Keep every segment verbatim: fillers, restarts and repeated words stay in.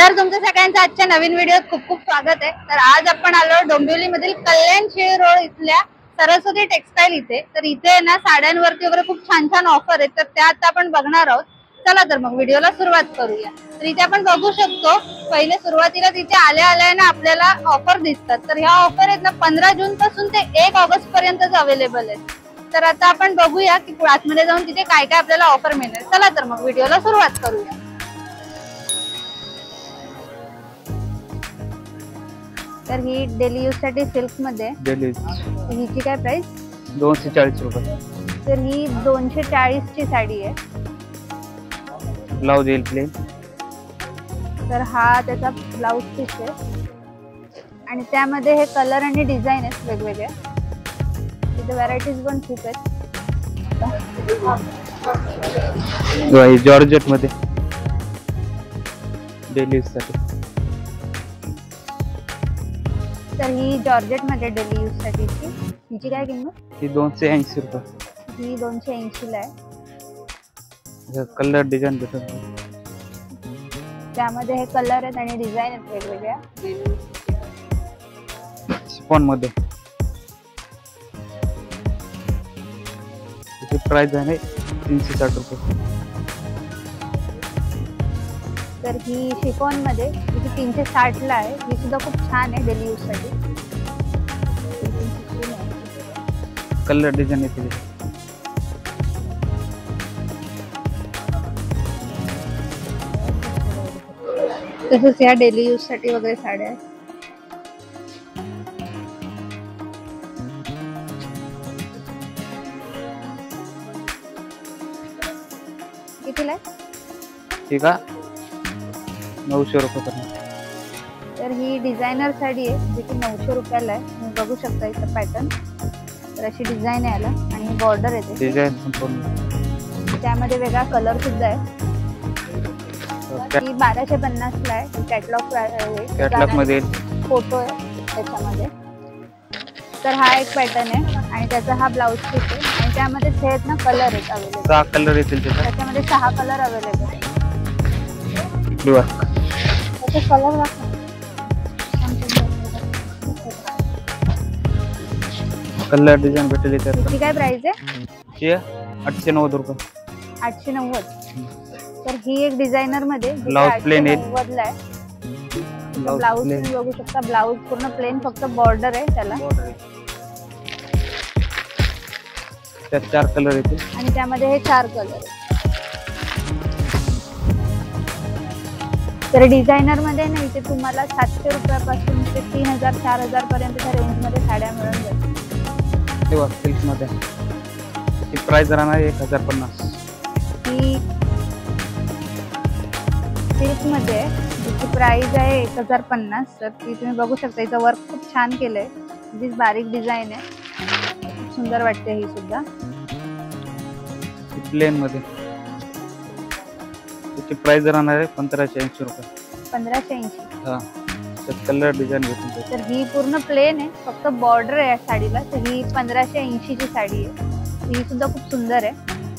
तर तुमचं सगळ्यांचं आजच्या नवीन व्हिडिओत खूप खूप स्वागत आहे। तर आज आपण आलो डोंबिवली मधील कल्याण शिळ रोड इथल्या सरस्वती टेक्सटाईल इथे। तर इथे ना साड्यांवरती वगैरे खूप छान छान ऑफर आहेत, तर त्या आता आपण बघणार आहोत। चला तर मग व्हिडिओला सुरुवात करूया। तर इथे आपण बघू शकतो पहिले सुरुवातीला तिथे आल्या आल्या ना आपल्याला ऑफर दिसतात। तर ह्या ऑफर आहेत ना पंधरा जून पासून ते एक ऑगस्ट पर्यंतच अवेलेबल आहेत। तर आता आपण बघूया की आतमध्ये जाऊन तिथे काय काय आपल्याला ऑफर मिळेल। चला तर मग व्हिडिओला सुरुवात करूया। तर ही डेली यूज साठी सिल्क मध्ये डेली हिची काय प्राइस? दोनशे चाळीस रुपये। तर ही दोनशे चाळीस ची साडी आहे। ब्लाउज येईल प्लेन। तर हा त्याचा ब्लाउज पीस आहे आणि त्यामध्ये हे कलर आणि डिझाईन आहेत वेगवेगळे। इथे व्हरायटीज पण खूप आहेत। जॉर्जेट मध्ये डेली यूज साठी। तर ही जॉर्जेट मध्ये डेली यूज साठी ची हिची काय किंमत? ही दोनशे ऐंशी रुपये। ही दोनशे ऐंशी ला आहे। कलर डिझाईन भेटत त्यामध्ये हे कलर आहेत आणि डिझाईन आहेत वेगवेगळ्या। शिफॉन मध्ये त्याची प्राइस आहे तीनशे साठ रुपये। तर ही शिफॉन मध्ये ही तीनशे साठ ला आहे। ही सुद्धा खूप छान आहे डेली यूज साठी। कलर डिझाईन येते तसंच या डेली यूज साठी वगैरे साड्या आहेत। कितीला आहे? ठीक आहे नऊशे रुपये पर्यंत। तर ही डिझायनर साडी आहे जी की नऊशे रुपयाला आहे। तुम्ही बघू शकता इथं पॅटर्न। तर अशी डिझाईन आहे याला आणि बॉर्डर येते डिझाईन संपूर्ण। त्यामध्ये वेगळा कलर सुद्धा आहे। ही बाराशे पन्नास ला आहे। कॅटलॉग कॅटलॉग मध्ये फोटो आहे त्याच्यामध्ये। तर हा एक पॅटर्न आहे आणि त्याचा हा ब्लाउज पीस आहे आणि त्यामध्ये हे आहेत ना कलर आहेत अवेलेबल। सहा कलर येतील त्याच्यामध्ये सहा कलर अवेलेबल आहे। त्याचे कलर कलर डिझाईन भेटेल त्याची काय प्राइस आहे? आठशे नव्वद रुपये। आठशे नव्वद। तर ही एक डिझायनर मध्ये ब्लाउज प्लेन आहे। नव्वद ला आहे। ब्लाउज तुम्ही बघू शकता ब्लाउज पूर्ण प्लेन फक्त बॉर्डर आहे त्याला। त्यात चार कलर येतील आणि त्यामध्ये हे चार कलर आहेत। तर डिझायनर मध्ये ना इथे तुम्हाला सातशे रुपयापासून ते तीन हजार चार हजार पर्यंतच्या रेंज मध्ये साड्या मिळून जातील। तेव्हा सिल्क मध्ये ती प्राइस राहणार एक हजार पन्नास। ही सिल्क मध्ये जिची प्राइस आहे एक हजार पन्नास। तर ती तुम्ही बघू शकता इथं वर्क खूप छान केलंय। जी बारीक डिझाईन आहे खूप सुंदर वाटते ही सुद्धा। प्लेन मध्ये त्याची प्राइस राहणार आहे पंधराशे ऐंशी रुपये। पंधराशे ऐंशी। हा त्यात कलर डिझाईन भेटून। तर ही पूर्ण प्लेन आहे फक्त बॉर्डर आहे या साडीला। तर ही पंधराशे ऐंशी ची साडी आहे। ही सुद्धा खूप सुंदर आहे।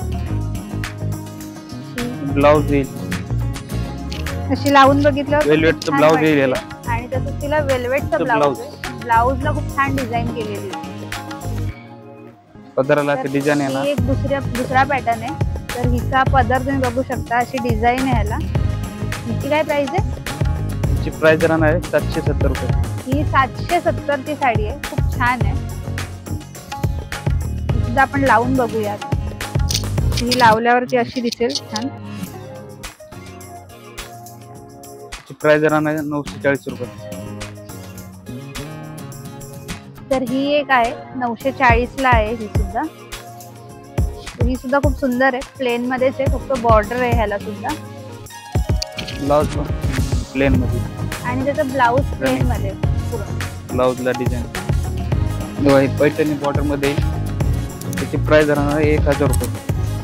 ब्लाउज येईल अशी लावून बघितलं वेलवेटचं ब्लाउज येईल याला आणि तसंच तिला वेलवेटचं ब्लाउज आहे। ब्लाउजला खूप छान डिझाईन केलेली आहे। पदराला डिझाईन आहे ना एक दुसऱ्या दुसरा पॅटर्न आहे। तर हिचा पदर तुम्ही बघू शकता अशी डिझाईन आहे याला। हिची काय प्राइस आहे? हिची प्राइस राहणार आहे सातशे सत्तर रुपये। ही सातशे सत्तर ची साडी आहे खूप छान आहे। सुद्धा आपण लावून बघूयात। ही लावल्यावरती अशी दिसेल छान। प्राइस राहणार आहे नऊशे चाळीस रुपये। तर ही एक आहे नऊशे चाळीस ला आहे ही सुद्धा। ही सुद्धा खूप सुंदर आहे प्लेन मध्येच आहे फक्त बॉर्डर आहे ह्याला सुद्धा। ब्लाउज प्लेन मध्ये आणि त्याचा ब्लाउज प्लेन मध्ये ब्लाउजला डिझाईन पैठणी बॉर्डर मध्ये। त्याची प्राइस राहणार आहे एक हजार रुपये।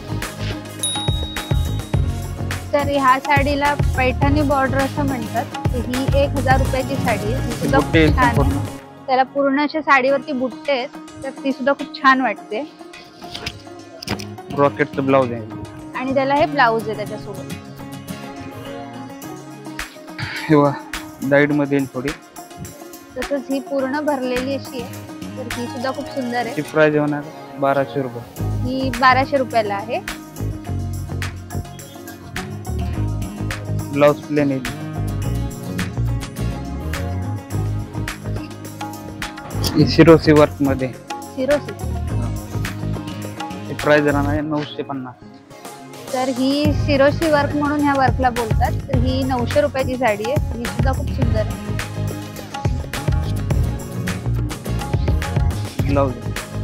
तर ह्या साडीला पैठणी बॉर्डर असं म्हणतात। ही एक हजार रुपयाची साडी आहे। ही सुद्धा खूप छान आहे। त्याला पूर्ण अशा साडीवरती बुट्टे आहेत तर ती सुद्धा खूप छान वाटते। ब्रॉकेटचं ब्लाउज आहे आणि त्याला हे ब्लाउज आहे त्याच्यासोबत। किंवा लाईट मध्ये येईल थोडी. तसंच ही पूर्ण भरलेली अशी आहे, तर ही सुद्धा खूप सुंदर आहे. ची प्राइस होणार बाराशे रुपये. ही बाराशे रुपयाला आहे. ब्लाउज प्लेन येईल. शिरोसी वर्क मध्ये. शिरोसी. प्राइस राहणार आहे नऊशे पन्नास. तर ही शिरोशी वर्क म्हणून ह्या वर्कला बोलतात. तर ही नऊशे रुपयाची साडी आहे. ही सुद्धा खूप सुंदर आहे. ब्लाउज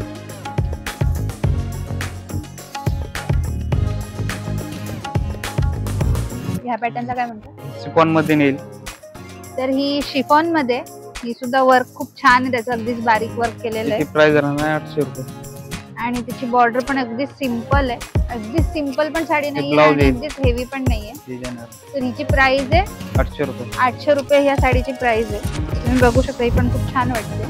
ह्या पॅटर्नला काय म्हणतात? शिफॉन मध्ये नेईल. तर ही शिफॉन मध्ये, ही सुद्धा वर्क खूप छान आहे. त्याचं अगदीच बारीक वर्क केलेलं आहे. प्राइस राहणार आहे आठशे रुपये. आणि त्याची बॉर्डर पण अगदी सिंपल आहे. अगदी सिंपल पण साडी नाहीये ब्लाउज आणि आहे. अगदीच हेवी पण नाहीये. डिझायनर. तर हिची प्राइस आहे आठशे रुपये. आठशे रुपये ह्या साडीची प्राइस आहे. तुम्ही बघू शकता, ही पण खूप छान वाटते.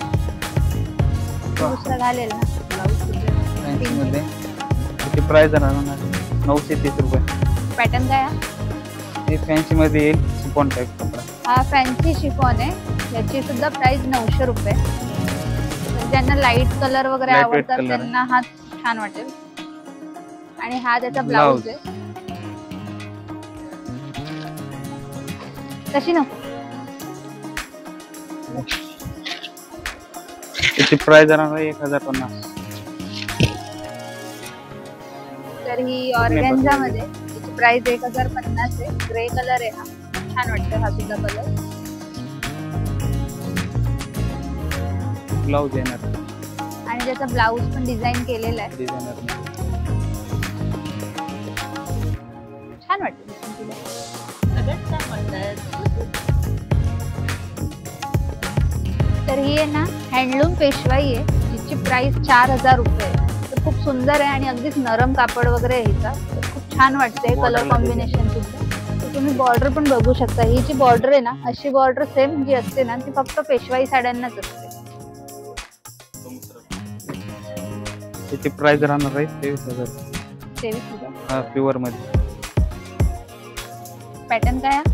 दुसरा घालेल ना फॅन्सी मध्ये. त्याची प्राइस राहणार नऊशे तीस रुपये. पॅटर्न काय हा? हे फॅन्सी मध्ये येईल. शिफॉन टाइप कपडा. हा फॅन्सी शिफॉन आहे. याची सुद्धा प्राइस नऊशे रुपये. तर ज्यांना लाईट कलर वगैरे Lightweight आवडतात color आहे. त्यांना हा छान वाटेल. आणि हा त्याचा Blouse. ब्लाउज आहे. तशी नको. त्याची प्राइस राहणार आहे एक हजार पन्नास. तर ही ऑर्गेन्झा मध्ये, त्याची प्राइस एक हजार पन्नास आहे. ग्रे कलर आहे हा. छान वाटतं हा सुद्धा कलर. ब्लाउज येणार. आणि त्याचा ब्लाउज पण डिझाईन केलेला आहे. डिझायनर. छान वाटतं. तर ही आहे ना हँडलूम पेशवाई आहे. जिची प्राइस चार हजार रुपये आहे. तर खूप सुंदर आहे आणि अगदीच नरम कापड वगैरे आहे हिचा. तर खूप छान वाटते कलर कॉम्बिनेशन सुद्धा. तर तुम्ही बॉर्डर पण बघू शकता. ही जी बॉर्डर आहे ना, अशी बॉर्डर सेम जी असते ना, ती फक्त पेशवाई साड्यांनाच असते. त्याची प्राइस राहणार आहे तेवीस हजार. तेवीस हजार. हा प्युअर मध्ये. पॅटर्न काय आहे?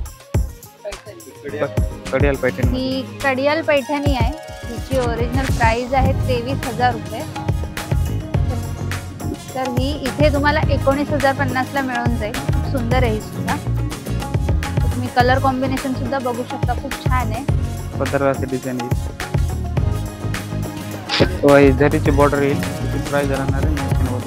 कडियाल पॅटर्न. ही कडियाल पैठणी आहे. हिची ओरिजिनल प्राइस आहे तेवीस हजार रुपये. तर ही इथे तुम्हाला एकोणीस हजार पन्नास ला मिळून जाईल. खूप सुंदर आहे ही सुद्धा. तुम्ही कलर कॉम्बिनेशन सुद्धा बघू शकता. खूप छान आहे. पदराचे डिझाईन येईल. जरीची बॉर्डर येईल. त्याची प्राइस राहणार आहे नऊशे नव्वद.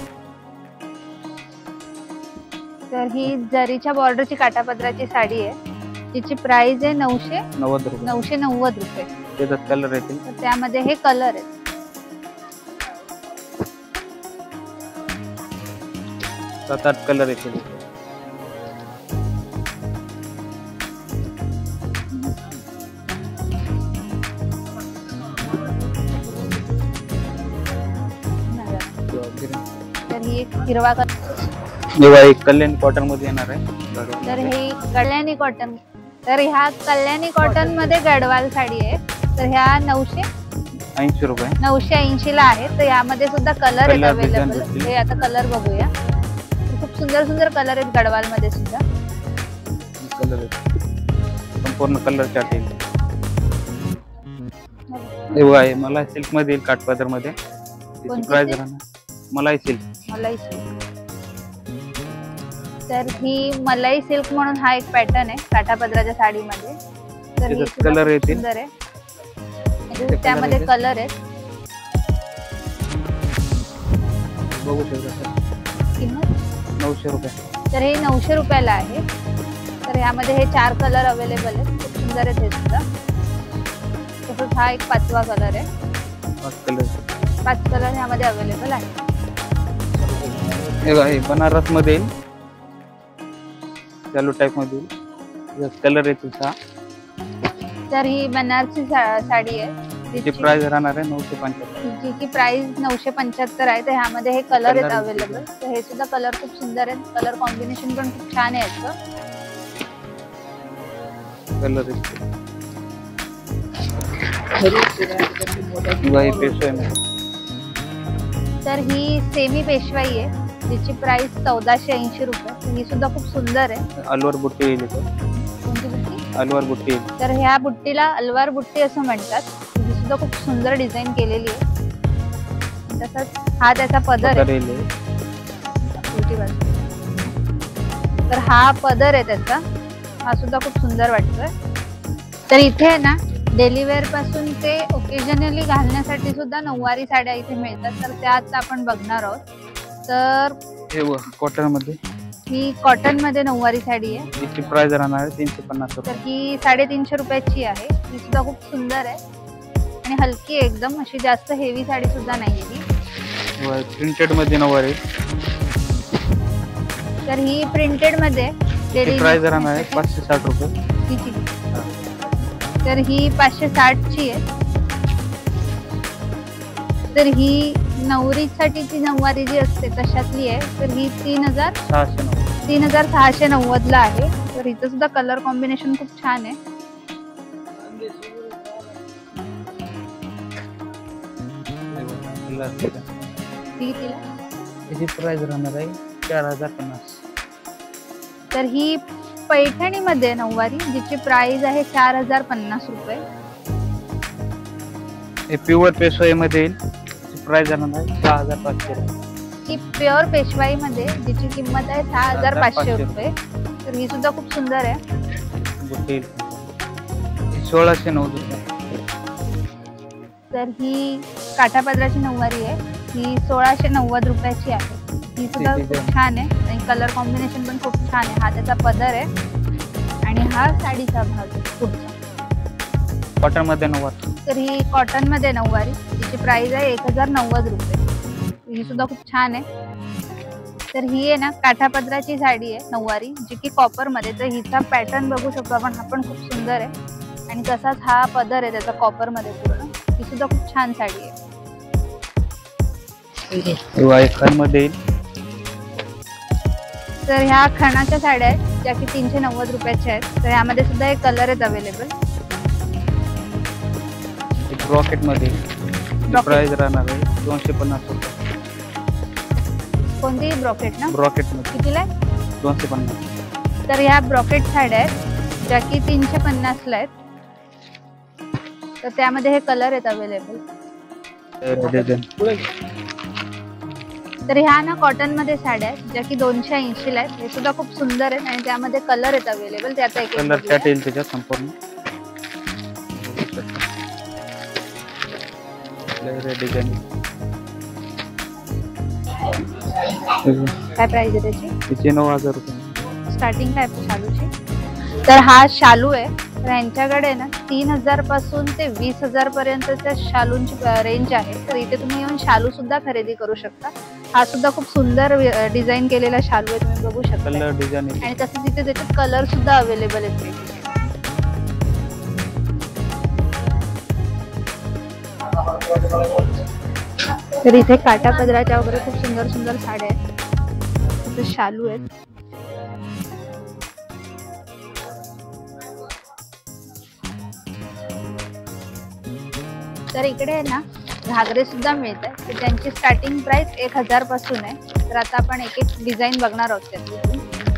तर ही जरीच्या बॉर्डरची काठापदराची साडी आहे. तिची प्राइस आहे नऊशे नव्वद रुपये. नऊशे नव्वद रुपये. त्याच्यात कलर येतील. तर त्यामध्ये हे कलर आहेत. सात आठ कलर येतील. तर ही एक हिरवा कलर. दिवाळी कल्याण कॉटन मध्ये येणार आहे. तर ही कल्याणी कॉटन. तर ह्या कल्याणी कॉटन मध्ये गडवाल साडी आहे. तर ह्या नऊशे ऐंशी रुपये. नऊशे ऐंशी ला आहे. तर यामध्ये सुद्धा कलर आहेत Color अवेलेबल. design हे आता कलर बघूया. खूप सुंदर सुंदर कलर आहेत गडवाल मध्ये सुद्धा. कलर संपूर्ण कलर चार्ट येईल. दिवाळी मला सिल्क मध्ये येईल. काठपदर मध्ये. त्याची प्राइस राहणार मलाई सिल्क. मलाई सिल्क. तर ही मलाई सिल्क म्हणून हा एक पॅटर्न आहे काठापदराच्या साडीमध्ये. तर ही सुद्धा कलर खूप येतील. सुंदर आहे. म्हणजे त्यामध्ये कलर आहेत. बघू शकता. किंमत नऊशे रुपये. तर हे नऊशे रुपयाला आहे. तर यामध्ये हे चार कलर अवेलेबल आहेत. खूप सुंदर आहेत हे सुद्धा. तसंच हा एक पाचवा कलर आहे. पाच कलर. पाच कलर ह्यामध्ये अवेलेबल आहे. हे बनारस मध्ये येईल. चालू टाइप मध्ये येईल. कलर येतील सहा. तर ही बनारसी सा- साडी आहे. त्याची प्राइस राहणार आहे नऊशे पंच्याहत्तर. जिची प्राइस नऊशे पंच्याहत्तर आहे. तर ह्यामध्ये हे कलर आहेत Color अवेलेबल. तर हे सुद्धा कलर खूप सुंदर आहेत. कलर कॉम्बिनेशन पण खूप छान आहे याचं. कलर येतील. दिवाळी पेशवाई मध्ये. तर ही सेमी पेशवाई आहे. जिची प्राइस चौदाशे ऐंशी रुपये. तर ही सुद्धा खूप सुंदर आहे. अलवर बुट्टी येईल. कोणती बुट्टी? अलवार बुट्टी तर ह्या बुट्टीला अलवार बुट्टी असं म्हणतात. ही सुद्धा खूप सुंदर डिझाईन केलेली आहे. तसंच हा त्याचा पदर आहे. उलटी बाजू. तर हा पदर आहे त्याचा, हा सुद्धा खूप सुंदर वाटतोय. तर इथे आहे ना डेली वेअर पासून ते ओकेजनली घालण्यासाठी सुद्धा नऊवारी साड्या इथे मिळतात. तर त्या आता आपण बघणार आहोत. तर हे कॉटन मध्ये, ही कॉटन मध्ये नऊवारी साडी आहे. तिची प्राइस राहणार आहे तीनशे पन्नास तर रुपये. ही साडेतीनशे रुपयाची आहे. ही सुद्धा खूप सुंदर आहे आणि हलकी आहे एकदम, अशी जास्त हेवी साडी सुद्धा नाहीये ही. प्रिंटेड मध्ये नऊवारी. तर ही प्रिंटेड मध्ये तिची प्राइस राहणार आहे पाचशे साठ रुपये. हिची. तर ही पाचशे साठ ची आहे. तर ही नवरीसाठीची नऊवारी जी असते तशातली आहे. तर ही तीन हजार सहाशे नव्वद तीन हजार सहाशे नव्वद ला आहे. तर हिचं सुद्धा कलर कॉम्बिनेशन खूप छान आहे. तिची प्राइस राहणार आहे चार हजार पन्नास. तर ही पैठणी मध्ये नऊवारी जिची प्राइस आहे चार हजार पन्नास रुपये. हे प्युअर पेशवाई मध्ये येईल. प्राइस राहणार आहे सहा हजार पाचशे रुपये. ही प्युअर पेशवाई मध्ये जिची किंमत आहे सहा हजार पाचशे रुपये. तर ही सुद्धा खूप सुंदर आहे. बुट्टी सोळाशे नव्वद रुपये. तर ही काठापदराची नऊवारी आहे. ही सोळाशे नव्वद रुपयाची आहे. ही सुद्धा खूप छान आहे आणि कलर कॉम्बिनेशन पण खूप छान आहे. हा त्याचा पदर आहे आणि हा साडीचा भाग आहे पुढचा. कॉटन मध्ये नऊवारी. तर ही कॉटन मध्ये नऊवारी जिची प्राइस आहे एक हजार नव्वद रुपये. ही सुद्धा खूप छान आहे. तर ही आहे ना काठापदराची साडी आहे नऊवारी जी की कॉपर मध्ये. तर हिचा पॅटर्न बघू शकतो आपण, हा पण खूप सुंदर आहे आणि तसाच हा पदर आहे त्याचा कॉपर मध्ये पूर्ण. ही सुद्धा खूप छान साडी आहे. मध्ये येईल. तर ह्या खणाच्या साड्या आहेत ज्या की तीनशे नव्वद रुपयाच्या आहेत. तर ह्यामध्ये सुद्धा एक कलर आहेत अवेलेबल. ब्रॉकेट मध्ये प्राइस राहणार आहे दोनशे पन्नास रुपये. कोणती ब्रॉकेट ना? ब्रॉकेट मध्ये कितीला? दोनशे पन्नास. तर ह्या ब्रॉकेट साड्या आहेत ज्या की तीनशे पन्नास ला आहेत. तर त्यामध्ये हे कलर आहेत अवेलेबल. तर ह्या ना कॉटन मध्ये साड्या आहेत ज्या की दोनशे ऐंशी ला आहेत. हे सुद्धा खूप सुंदर आहेत आणि त्यामध्ये कलर आहेत अवेलेबल. त्याचा एक कलर चार्ट येईल त्याच्यात संपूर्ण. डिझाईन काय प्राइस आहे त्याची? तिची नऊ हजार रुपये स्टार्टिंग काय शालूची. तर हा शालू आहे. तर यांच्याकडे ना तीन हजार पासून ते वीस हजार पर्यंतच्या शालूंची रेंज आहे. तर इथे तुम्ही येऊन शालू सुद्धा खरेदी करू शकता. हा सुद्धा खूप सुंदर डिझाईन केलेला शालू आहे, तुम्ही बघू शकता. कलर डिझाईन आणि तसंच इथे त्याच्यात कलर सुद्धा अवेलेबल आहेत. तर इथे काटा पदराच्या वगैरे खूप सुंदर सुंदर साड्या आहेत. इथे शालू आहेत. तर इकडे आहे ना घागरे सुद्धा मिळतात. तर त्यांची स्टार्टिंग प्राइस एक हजार पासून आहे. तर आता आपण एक एक डिझाईन बघणार आहोत त्यातली.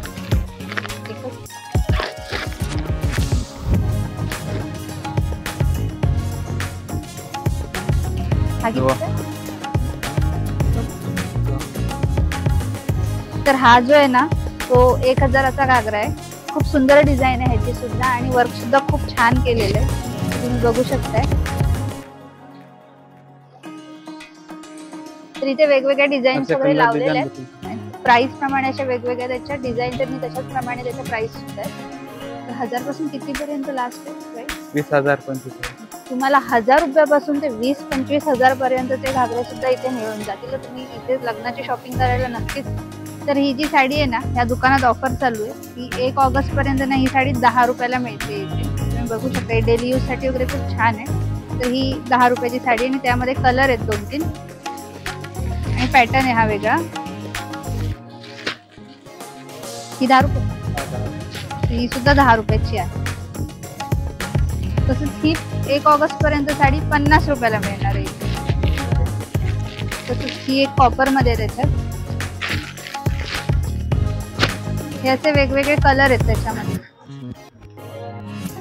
तर हा जो आहे ना तो एक हजाराचा घागरा आहे. खूप सुंदर डिझाईन आहे ह्याची सुद्धा आणि वर्क सुद्धा खूप छान केलेलं आहे, तुम्ही बघू शकताय. तर इथे वेगवेगळ्या डिझाईन वगैरे लावलेले आहेत. प्राइस प्रमाणे अशा वेगवेगळ्या त्याच्या डिझाईन त्यांनी त्याच्याच प्रमाणे त्याचा प्राइस सुद्धा आहे. तर हजार पासून किती पर्यंत लास्ट आहे? वीस हजार पंचवीस. तुम्हाला हजार रुपयापासून ते वीस पंचवीस हजार पर्यंतचे घागरे सुद्धा इथे मिळून जातील. तुम्ही इथे लग्नाची शॉपिंग करायला नक्कीच. तर ही जी साडी आहे ना या दुकानात ऑफर चालू आहे. ही एक ऑगस्ट पर्यंत ना ही साडी दहा रुपयाला मिळते इथे, तुम्ही बघू शकता. डेली यूज साठी वगैरे खूप छान आहे. तर ही दहा रुपयाची साडी आणि त्यामध्ये कलर आहेत दोन तीन आणि पॅटर्न आहे हा वेगळा. ही दहा रुपये ही सुद्धा दहा रुपयाची आहे. तसंच ही एक ऑगस्ट पर्यंत साडी पन्नास रुपयाला मिळणार आहे. तसंच ही एक कॉपर मध्ये त्याच्यात हे असे वेगवेगळे कलर आहेत त्याच्यामध्ये.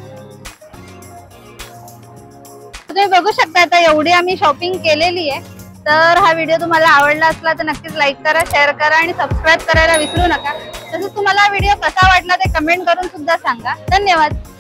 तुम्ही बघू शकता आता एवढी आम्ही शॉपिंग केलेली आहे. तर हा व्हिडिओ तुम्हाला आवडला असला तर नक्कीच लाईक करा, शेअर करा आणि सबस्क्राईब करायला विसरू नका. तसंच तुम्हाला हा व्हिडिओ कसा वाटला ते कमेंट करून सुद्धा सांगा. धन्यवाद.